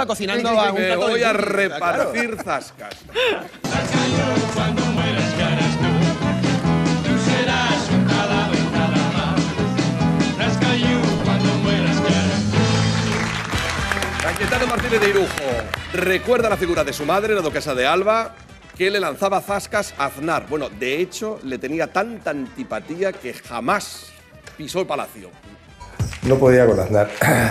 cocinando Me a un plato voy de a cookies, repartir claro. zascas. Cuando mueras que harás tú serás un cadáver nada más. Rascayú, cuando mueras que harás tú. Cayetano Martínez de Irujo recuerda la figura de su madre, la duquesa de Alba, que le lanzaba zascas a Aznar. Bueno, de hecho, le tenía tanta antipatía que jamás pisó el palacio. No podía con Aznar.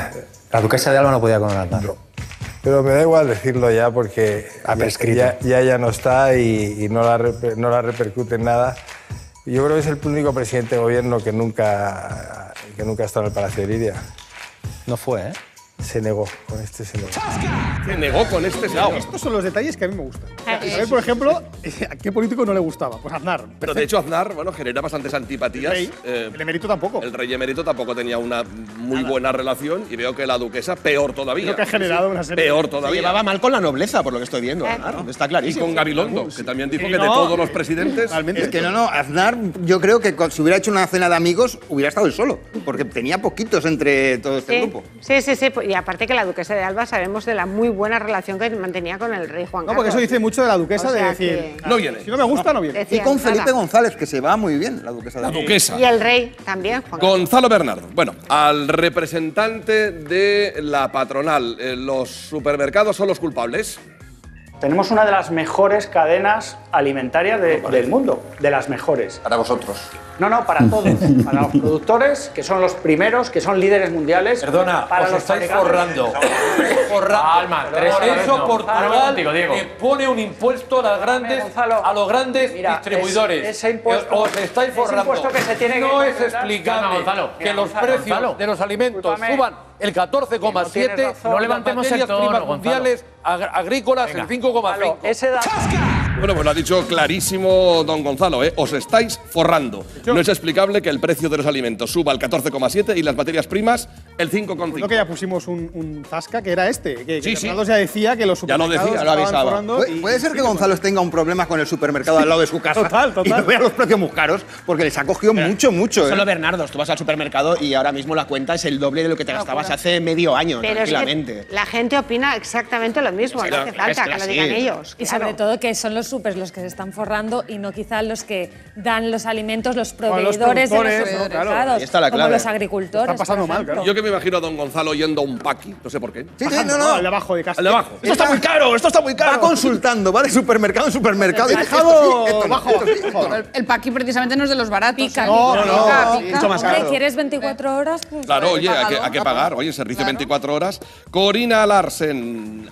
La duquesa de Alba no podía con Aznar. No. Pero me da igual decirlo ya porque Ha prescrito. ya no está y no la repercute en nada. Y yo creo que es el único presidente de gobierno que nunca ha estado en el Palacio de Lidia. No fue, ¿eh? Se negó, con este se negó. Se negó con este señor. Estos son los detalles que a mí me gustan. A ver, por ejemplo, ¿a qué político no le gustaba? Pues Aznar. Pero de hecho Aznar, bueno, genera bastantes antipatías. El emérito tampoco. El rey emérito tampoco tenía una muy buena relación y veo que la duquesa peor todavía. Lo que ha generado una serie. Peor Se todavía. llevaba mal con la nobleza, por lo que estoy viendo. Aznar. Está Y clarísimo. con Gabilondo, que también dijo Sí, que de no. todos los presidentes… Realmente. Es que no, Aznar, yo creo que si hubiera hecho una cena de amigos, hubiera estado él solo, porque tenía poquitos entre todo este grupo. Sí. Y aparte que la duquesa de Alba sabemos de la muy buena relación que mantenía con el rey Juan Carlos. No, porque eso dice mucho de la duquesa O sea de decir, que- No viene. si no me gusta, no viene. Y Decían, con Felipe nada. González, que se va muy bien, la duquesa de La Alba. duquesa. Y el rey también, Juan Carlos. Gonzalo Bernardo. Bueno, al representante de la patronal, ¿los supermercados son los culpables? Tenemos una de las mejores cadenas alimentarias del mundo, de las mejores. Para vosotros. No, para todos. Para los productores, que son los primeros, que son líderes mundiales. Perdona, para os los estáis fabricantes. forrando. Calma, tres Por horas eso no. Portugal Contigo, Diego. le pone un impuesto Gonzalo, a los grandes mira, distribuidores. ese impuesto- Os estáis ese forrando. impuesto que se tiene que no es controlar. explicable Calma, Gonzalo. que Mira, los Gonzalo, precios Gonzalo. de los alimentos Discúlpame. suban el 14,7 Que no tienes razón. y No levantemos las el materias tono, primas Gonzalo. mundiales agrícolas Venga. el 5,5. Ese dato. Bueno, pues lo ha dicho clarísimo don Gonzalo, ¿eh? Os estáis forrando. No es explicable que el precio de los alimentos suba al 14,7 y las materias primas el 5,5. Creo que ya pusimos un zasca que era este. Que Sí, sí. Fernando ya decía que los Ya lo supermercados decía, lo estaban avisaba. forrando y- ¿Puede ser que Gonzalo tenga un problema con el supermercado al lado de su casa? Total. Y no vea los precios muy caros, porque les ha cogido mucho, Solo ¿eh? Bernardo, tú vas al supermercado y ahora mismo la cuenta es el doble de lo que te gastabas hace medio año, Pero es tranquilamente. que la gente opina exactamente lo mismo, no hace falta que lo digan ellos. Y claro. sobre todo que son los supers los que se están forrando y no quizá los que dan los alimentos, los los proveedores de los productores, ¿no? supermercados, Claro, ahí está la como clave. los agricultores. Está pasando por mal, ejemplo. claro. Yo que me imagino a don Gonzalo yendo a un paqui, no sé por qué. Sí, Bajando, no. al de abajo de casa. Al de abajo. Esto está muy caro, esto está muy caro. Va consultando, va de supermercado en supermercado. He y dejado esto sí, bajo. El paqui precisamente no es de los baratos. Pica, No, pica, no, pica, no, pica. mucho más Hombre, caro. ¿quieres 24 horas? Pues Claro, oye, hay pagado, que pagar. Oye, servicio 24 horas. Corina Larsen,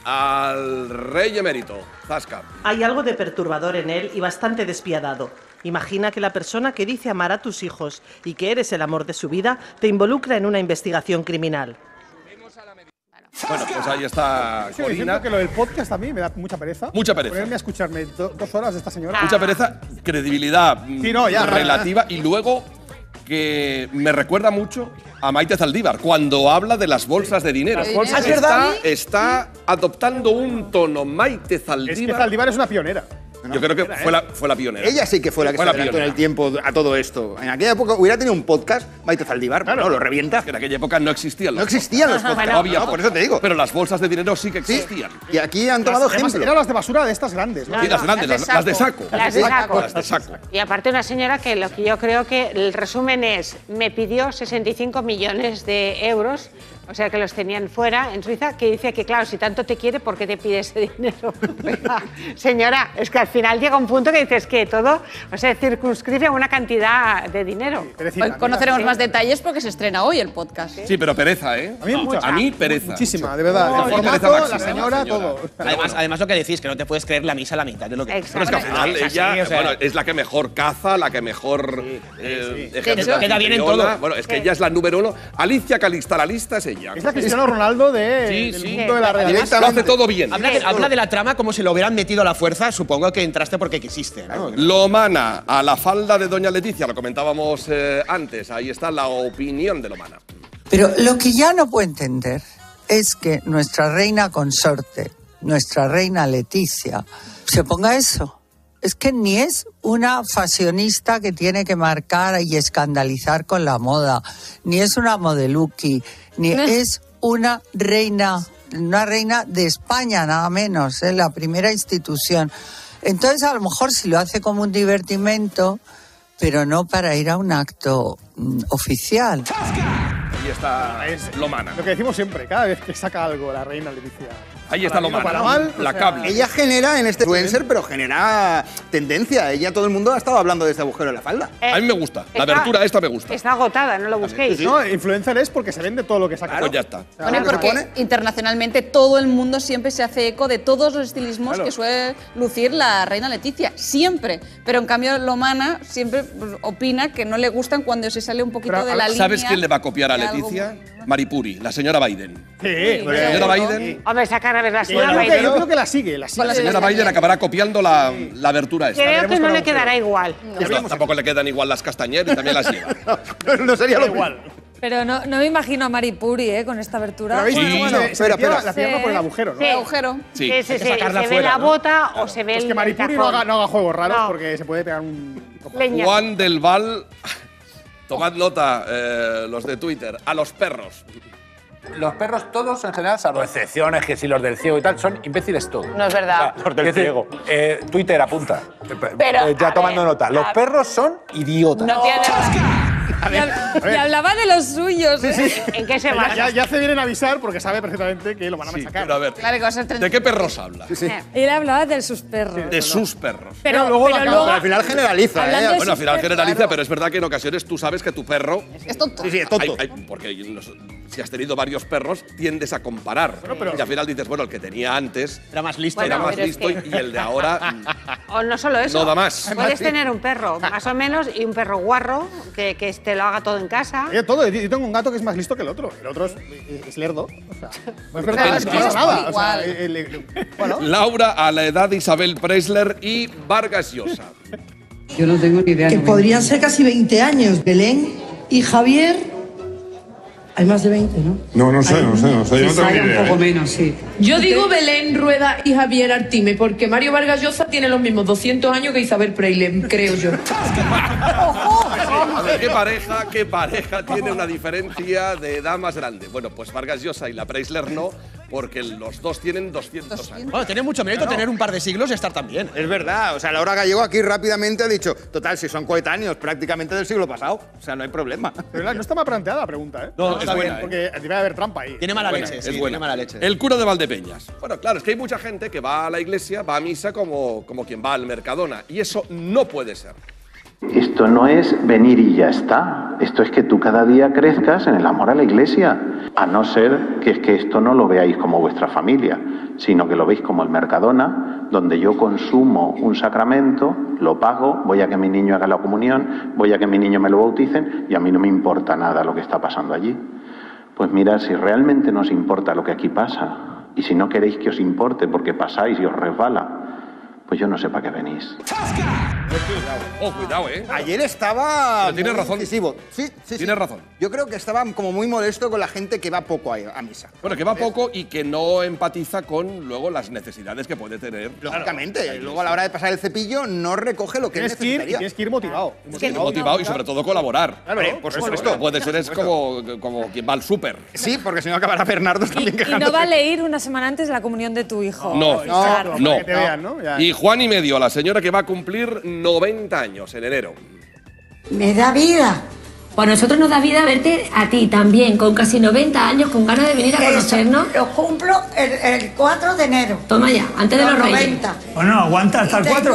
al rey emérito. Zasca. Hay algo de perturbador en él y bastante despiadado. Imagina que la persona que dice amar a tus hijos y que eres el amor de su vida te involucra en una investigación criminal. Bueno, pues ahí está Sí, es Corina. cierto que lo del podcast a mí me da mucha pereza. Mucha pereza. Ponerme a escucharme 2 horas de esta señora. Mucha pereza, credibilidad Sí, no, ya, relativa y luego que me recuerda mucho a Maite Zaldívar cuando habla de las bolsas de dinero. Las bolsas, está, ¿verdad? está adoptando un tono Maite Es que Zaldívar. Zaldívar es una pionera. Yo creo que fue la pionera. Ella sí que fue la que se adelantó en el tiempo a todo esto. En aquella época hubiera tenido un podcast, Maite Zaldívar, no lo revienta. En aquella época no existían los No existían los podcasts. No había No, por eso te digo. Pero las bolsas de dinero sí que Sí. existían. Y aquí han tomado Además, ejemplo. eran las de basura de estas grandes, ¿no? Sí, las grandes, las de saco. Las de saco. Las de saco. Y aparte una señora que lo que yo creo que el resumen es, me pidió 65 millones de euros, o sea que los tenían fuera en Suiza, que dice que claro, si tanto te quiere, ¿por qué te pide ese dinero? Oiga, señora, es que al final llega un punto que dices que todo, o sea, circunscribe a una cantidad de dinero. Hoy conoceremos más detalles porque se estrena hoy el podcast. Sí, pero pereza, ¿eh? A mí mucha. A mí pereza. Muchísima, de verdad. No, El pereza formato, máxima, la señora, todo. Además lo que decís, que no te puedes creer la misa a la mitad de lo que… Pero es que al final Es así, ella o sea, bueno, es la que mejor caza, la que mejor ejerce queda bien en anfitriona. todo. Bueno, es que ella es la número uno. Alicia Calista, la lista es ella. Es la Cristiano Ronaldo del mundo de la realidad. Lo hace todo bien. Habla de la trama como si lo hubieran metido a la fuerza, supongo que entraste porque quisiste, ¿no? Lomana, a la falda de doña Leticia, lo comentábamos antes. Ahí está la opinión de Lomana. Pero lo que ya no puedo entender es que nuestra reina consorte, nuestra reina Leticia, se ponga eso. Es que ni es una fashionista que tiene que marcar y escandalizar con la moda, ni es una modeluki, ni es una reina una reina de España, nada menos, la primera institución. Entonces, a lo mejor si lo hace como un divertimento, pero no para ir a un acto oficial. Ahí está Lomana. Lo que decimos siempre, cada vez que saca algo la reina Leticia. Ahí está Lomana. Para mal, la cable. Ella genera en este influencer, pero genera tendencia. Ella, todo el mundo ha estado hablando de este agujero en la falda. A mí me gusta. La abertura esta me gusta. Está agotada, no lo busquéis. No, influencer es porque se vende todo lo que saca. Pues ya está. Bueno, porque internacionalmente todo el mundo siempre se hace eco de todos los estilismos que suele lucir la reina Leticia. Siempre. Pero en cambio Lomana siempre opina que no le gustan cuando se sale un poquito de la línea. ¿Sabes quién le va a copiar a Leticia? Maripuri, la señora Biden. Sí, la señora Biden. Hombre, sacar a ver la señora Biden. Yo creo que la sigue. La señora Biden acabará copiando la abertura esta. Creo que no le quedará igual. Pues no, tampoco le quedan igual las castañeras y también las lleva. No sería lo igual. Pero no me imagino a Maripuri con esta abertura. Pero Sí. espera. La pierna por el agujero, ¿no? Sí. Agujero. Sí. Sí, se ve la bota o se ve Es el que Maripuri no cajón. haga juegos raros No. porque se puede pegar un… Leña. Juan del Val. Tomad nota, los de Twitter. A los perros. Los perros todos en general, salvo excepciones, que si los del ciego y tal, son imbéciles todos. No es verdad. Los del ciego. Twitter apunta. Pero, ya a tomando ver, nota. Los perros son idiotas. No tiene Y hablaba de los suyos. ¿En qué se basa? Ya se vienen a avisar porque sabe perfectamente que lo van a machacar. Pero a ver, Claro que va a ser ¿de qué perros habla? Él hablaba de sus perros. De sus perros. Pero luego Pero al final generaliza, Hablando de Bueno, al sus final perros, generaliza, claro. pero es verdad que en ocasiones tú sabes que tu perro… Es tonto. Sí, es tonto. Porque si has tenido varios perros, tiendes a comparar. Y al final dices, bueno, el que tenía antes Era más listo. era más pero es listo que- y el de ahora… O no solo eso. No da más. Puedes tener un perro, más o menos, y un perro guarro, que te lo haga todo en casa. Oye, todo. Yo tengo un gato que es más listo que el otro. El otro es lerdo. O sea, no es Claro, verdad, es no que pasa es nada. igual. O sea, bueno, Laura a la edad de Isabel Preisler y Vargas Llosa. Yo no tengo ni idea. Que podrían ser casi 20 años. Belén y Javier. Hay más de 20, ¿no? No sé. Yo no tengo ni Quizá haya idea. un poco menos, sí. Yo digo Belén Rueda y Javier Artime, porque Mario Vargas Llosa tiene los mismos 200 años que Isabel Preisler, creo yo. A ver, ¿qué pareja tiene una diferencia de edad más grande? Bueno, pues Vargas Llosa y la Preisler no, porque los dos tienen 200 años. Bueno, tiene mucho mérito tener un par de siglos y estar tan bien. Es verdad. O sea, Laura Gallego aquí rápidamente ha dicho, total, si son coetáneos prácticamente del siglo pasado. O sea, no hay problema. pero no está mal planteada la pregunta, ¿eh? No, está buena, bien. Porque debe haber trampa ahí. Tiene mala leche, Es sí, buena. tiene mala leche. El cura de Valdepeñas. Bueno, claro, es que hay mucha gente que va a la iglesia, va a misa como quien va al Mercadona. Y eso no puede ser. Esto no es venir y ya está. Esto es que tú cada día crezcas en el amor a la iglesia. A no ser que es que esto no lo veáis como vuestra familia, sino que lo veis como el Mercadona, donde yo consumo un sacramento, lo pago, voy a que mi niño haga la comunión, voy a que mi niño me lo bauticen y a mí no me importa nada lo que está pasando allí. Pues mirad, si realmente nos importa lo que aquí pasa, y si no queréis que os importe porque pasáis y os resbala, pues yo no sé para qué venís. Cuidado, ¿eh? Ayer estaba… Pero tienes muy razón. incisivo. Sí. Tienes razón. Yo creo que estaba como muy molesto con la gente que va poco a misa. Bueno, que va poco y que no empatiza con luego las necesidades que puede tener. Lógicamente. Luego a la hora de pasar el cepillo no recoge lo que Tienes que ir, y necesitaría. tienes que ir motivado. Motivado y sobre todo colaborar. Claro, por supuesto. No puede ser, es como quien va al súper. Sí, porque si no acabará Bernardo también Y quejándose. no vale ir una semana antes de la comunión de tu hijo. No, Claro. no. Que te vean, ¿no? Ya. Y Juan y medio, la señora que va a cumplir 90 años en enero. Me da vida. Pues a nosotros nos da vida verte a ti también, con casi 90 años, con ganas de venir a conocernos. Lo cumplo el 4 de enero. Toma ya, antes de los reyes. 90. Bueno, aguanta hasta el 4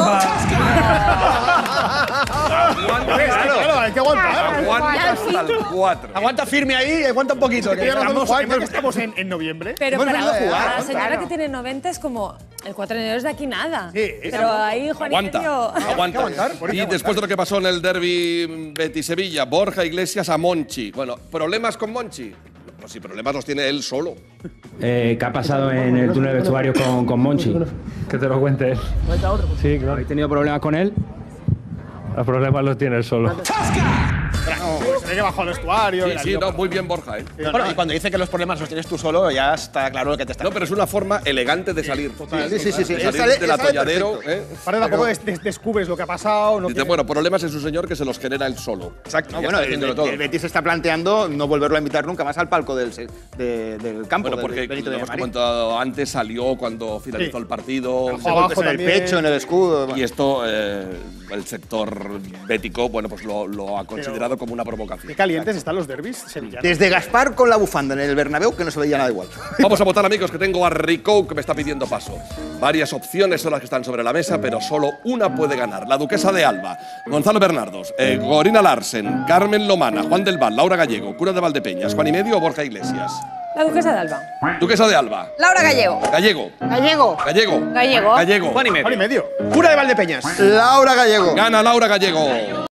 Claro, hay que aguantar. Aguanta hasta el 4. Aguanta firme ahí, aguanta un poquito. que Tienes razón, estamos- Juan, que estamos en noviembre. Pero hemos para, venido a para jugar. la señora Claro. que tiene 90 es como el 4 de enero es de aquí nada. Sí, Pero ahí Juan y Aguanta, medio… aguanta. Y después de lo que pasó en el derbi Betis-Sevilla, Borja Iglesias a Monchi. Bueno, ¿problemas con Monchi? Pues si problemas los tiene él solo. ¿Qué ha pasado en el túnel de vestuario con Monchi? Que te lo cuente él. Sí, claro. ¿Habéis tenido problemas con él? Los problemas los tiene él solo. que bajó al vestuario. Sí, no, muy bien Borja, ¿eh? Bueno, y cuando dice que los problemas los tienes tú solo, ya está claro lo que te está. No, pero es una forma elegante de salir. Sí. De salir del atolladero. Para tampoco descubres lo que ha pasado. No dice, bueno, problemas es un señor que se los genera él solo. Exacto. Bueno, el Betis está planteando no volverlo a invitar nunca más al palco del campo. Bueno, porque Benito lo de hemos Marín. comentado antes, salió cuando finalizó el partido. Golpes en el pecho, en el escudo. Y esto, el sector bético, bueno, pues lo ha considerado como una provocación. Qué calientes están los derbis sevillanos. Desde Gaspar con la bufanda en el Bernabéu, que no se veía nada igual. Vamos a votar, amigos, que tengo a Rico que me está pidiendo paso. Varias opciones son las que están sobre la mesa, pero solo una puede ganar. La Duquesa de Alba, Gonzalo Bernardos, Gorina Larsen, Carmen Lomana, Juan del Val, Laura Gallego, Cura de Valdepeñas, Juan y Medio o Borja Iglesias. La Duquesa de Alba. Duquesa de Alba. Laura Gallego. Gallego. Gallego. Gallego. Gallego. Gallego. Juan y medio. Cura de Valdepeñas. Laura Gallego. Gana Laura Gallego.